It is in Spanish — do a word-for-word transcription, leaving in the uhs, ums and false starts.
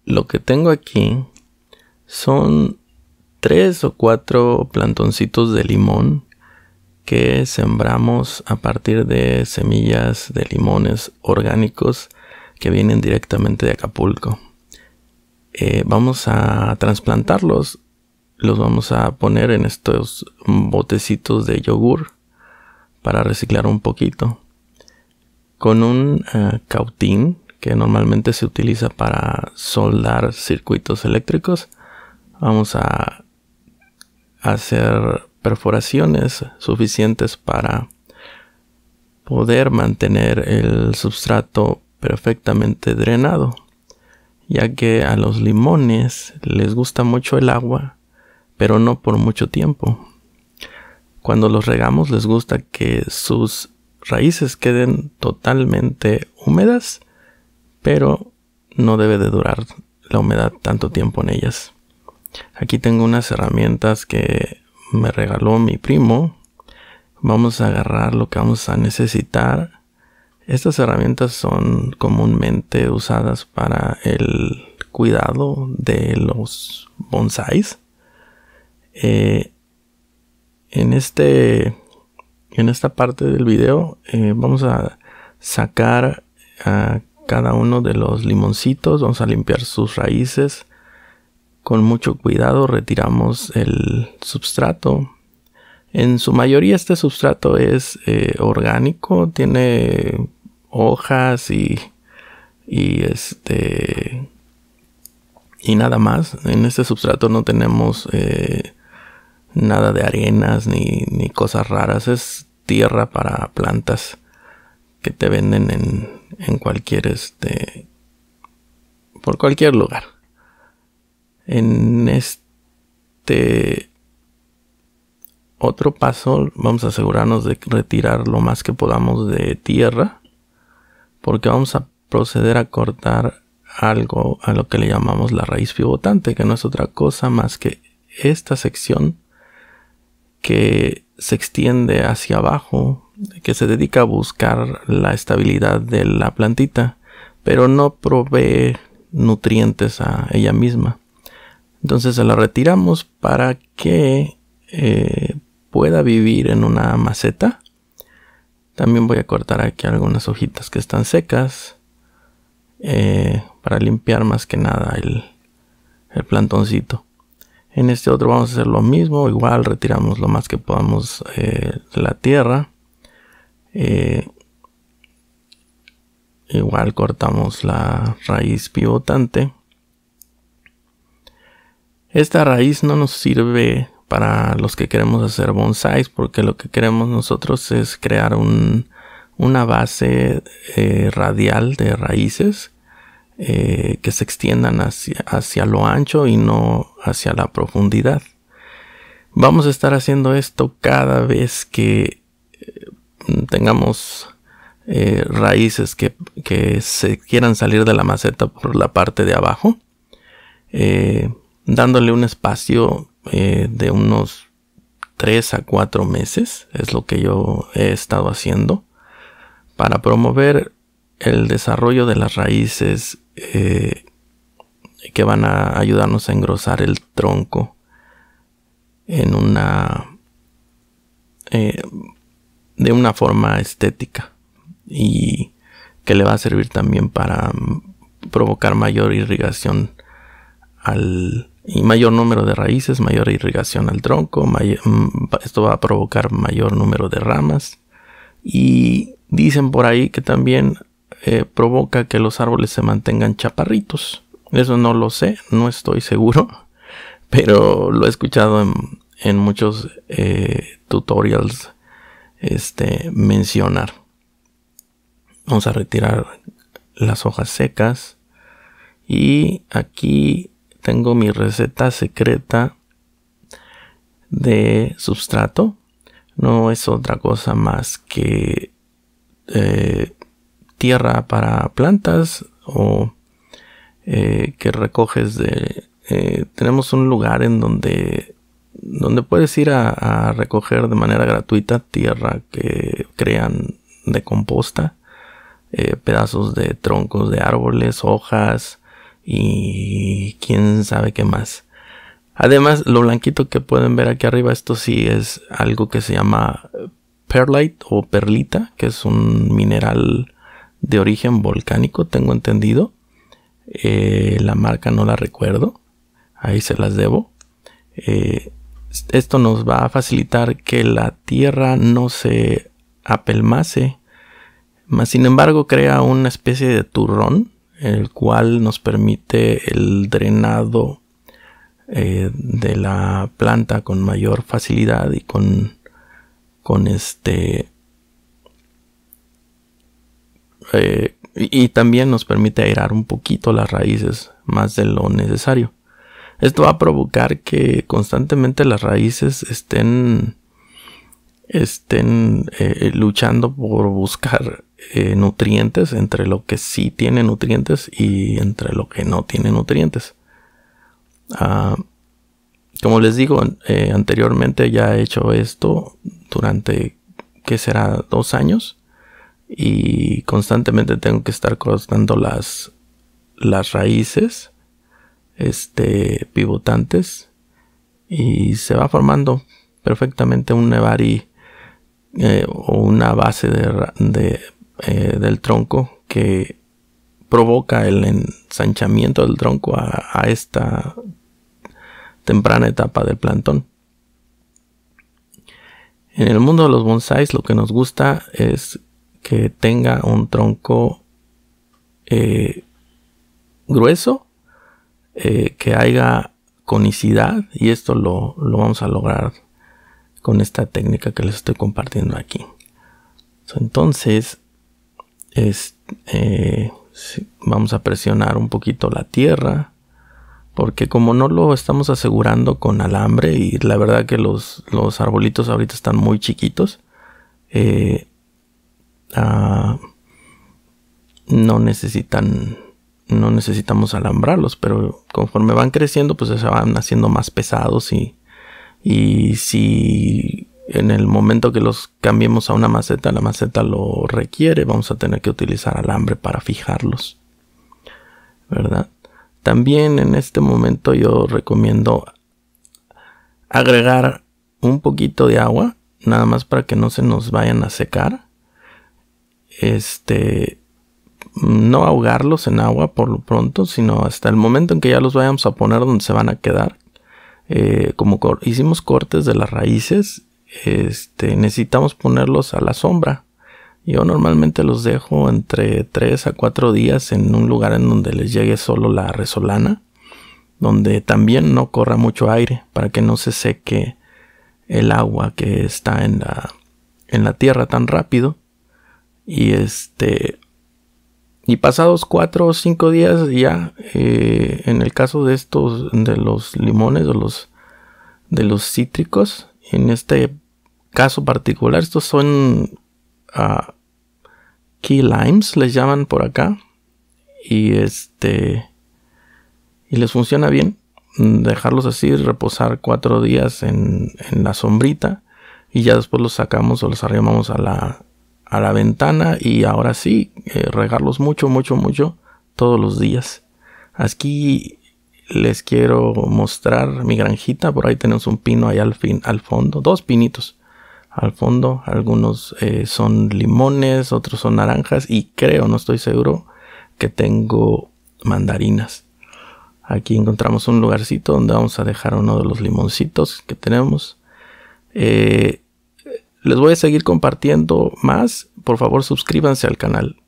lo que tengo aquí son tres o cuatro plantoncitos de limón que sembramos a partir de semillas de limones orgánicos que vienen directamente de Acapulco. Eh, vamos a trasplantarlos, los vamos a poner en estos botecitos de yogur para reciclar un poquito. Con un uh, cautín que normalmente se utiliza para soldar circuitos eléctricos, vamos a hacer perforaciones suficientes para poder mantener el sustrato perfectamente drenado, ya que a los limones les gusta mucho el agua, pero no por mucho tiempo. Cuando los regamos les gusta que sus raíces queden totalmente húmedas, pero no debe de durar la humedad tanto tiempo en ellas. Aquí tengo unas herramientas que me regaló mi primo. Vamos a agarrar lo que vamos a necesitar. Estas herramientas son comúnmente usadas para el cuidado de los bonsáis. Eh, en este en esta parte del video eh, vamos a sacar a cada uno de los limoncitos. Vamos a limpiar sus raíces. Con mucho cuidado retiramos el substrato. En su mayoría este substrato es eh, orgánico, tiene hojas y, y este y nada más. En este substrato no tenemos eh, nada de arenas ni, ni cosas raras. Es tierra para plantas que te venden en, en cualquier este por cualquier lugar. En este otro paso vamos a asegurarnos de retirar lo más que podamos de tierra, porque vamos a proceder a cortar algo a lo que le llamamos la raíz pivotante, que no es otra cosa más que esta sección que se extiende hacia abajo, que se dedica a buscar la estabilidad de la plantita, pero no provee nutrientes a ella misma. Entonces se la retiramos para que eh, pueda vivir en una maceta. También voy a cortar aquí algunas hojitas que están secas eh, para limpiar más que nada el, el plantoncito. En este otro vamos a hacer lo mismo. Igual retiramos lo más que podamos eh, de la tierra. Eh, igual cortamos la raíz pivotante. Esta raíz no nos sirve para los que queremos hacer bonsáis, porque lo que queremos nosotros es crear un, una base eh, radial de raíces eh, que se extiendan hacia, hacia lo ancho y no hacia la profundidad. Vamos a estar haciendo esto cada vez que eh, tengamos eh, raíces que, que se quieran salir de la maceta por la parte de abajo. Eh, dándole un espacio eh, de unos tres a cuatro meses, es lo que yo he estado haciendo para promover el desarrollo de las raíces eh, que van a ayudarnos a engrosar el tronco en una eh, de una forma estética, y que le va a servir también para provocar mayor irrigación al y mayor número de raíces, mayor irrigación al tronco. May, esto va a provocar mayor número de ramas, y dicen por ahí que también eh, provoca que los árboles se mantengan chaparritos. Eso no lo sé, no estoy seguro, pero lo he escuchado en, en muchos eh, tutorials este, mencionar. Vamos a retirar las hojas secas, y aquí tengo mi receta secreta de substrato. No es otra cosa más que eh, tierra para plantas, o eh, que recoges de... Eh, tenemos un lugar en donde, donde puedes ir a, a recoger de manera gratuita tierra que crean de composta, eh, pedazos de troncos de árboles, hojas, y quién sabe qué más. Además, lo blanquito que pueden ver aquí arriba, esto sí es algo que se llama perlite o perlita, que es un mineral de origen volcánico, tengo entendido. Eh, la marca no la recuerdo, ahí se las debo. Eh, esto nos va a facilitar que la tierra no se apelmace, mas sin embargo crea una especie de turrón, el cual nos permite el drenado eh, de la planta con mayor facilidad y con, con este eh, y, y también nos permite airar un poquito las raíces más de lo necesario. Esto va a provocar que constantemente las raíces estén estén eh, luchando por buscar eh, nutrientes entre lo que sí tiene nutrientes y entre lo que no tiene nutrientes. Uh, como les digo, eh, anteriormente ya he hecho esto durante, ¿qué será? Dos años. Y constantemente tengo que estar cortando las, las raíces este, pivotantes. Y se va formando perfectamente un nevari eh, o una base de, de, eh, del tronco que provoca el ensanchamiento del tronco a, a esta temprana etapa del plantón. En el mundo de los bonsáis lo que nos gusta es que tenga un tronco eh, grueso, eh, que haya conicidad, y esto lo, lo vamos a lograr con esta técnica que les estoy compartiendo aquí. Entonces es, eh, vamos a presionar un poquito la tierra, porque como no lo estamos asegurando con alambre, y la verdad que los, los arbolitos ahorita están muy chiquitos, eh, uh, no necesitan no necesitamos alambrarlos, pero conforme van creciendo pues se van haciendo más pesados, y, y si en el momento que los cambiemos a una maceta, la maceta lo requiere, vamos a tener que utilizar alambre para fijarlos, ¿verdad? También en este momento yo recomiendo agregar un poquito de agua, nada más para que no se nos vayan a secar. Este, no ahogarlos en agua por lo pronto, sino hasta el momento en que ya los vayamos a poner donde se van a quedar. Eh, como cor- hicimos cortes de las raíces, este, necesitamos ponerlos a la sombra. Yo normalmente los dejo entre tres a cuatro días en un lugar en donde les llegue solo la resolana, donde también no corra mucho aire para que no se seque el agua que está en la, en la tierra tan rápido. Y este y pasados cuatro o cinco días ya, eh, en el caso de estos, de los limones o los de los cítricos, en este caso particular, estos son Uh, key limes, les llaman por acá, y este y les funciona bien dejarlos así reposar cuatro días en, en la sombrita, y ya después los sacamos o los arrimamos a la a la ventana, y ahora sí eh, regarlos mucho mucho mucho todos los días. Aquí les quiero mostrar mi granjita. Por ahí tenemos un pino ahí al fin al fondo, dos pinitos al fondo, algunos eh, son limones, otros son naranjas, y creo, no estoy seguro, que tengo mandarinas. Aquí encontramos un lugarcito donde vamos a dejar uno de los limoncitos que tenemos. Eh, les voy a seguir compartiendo más. Por favor, suscríbanse al canal.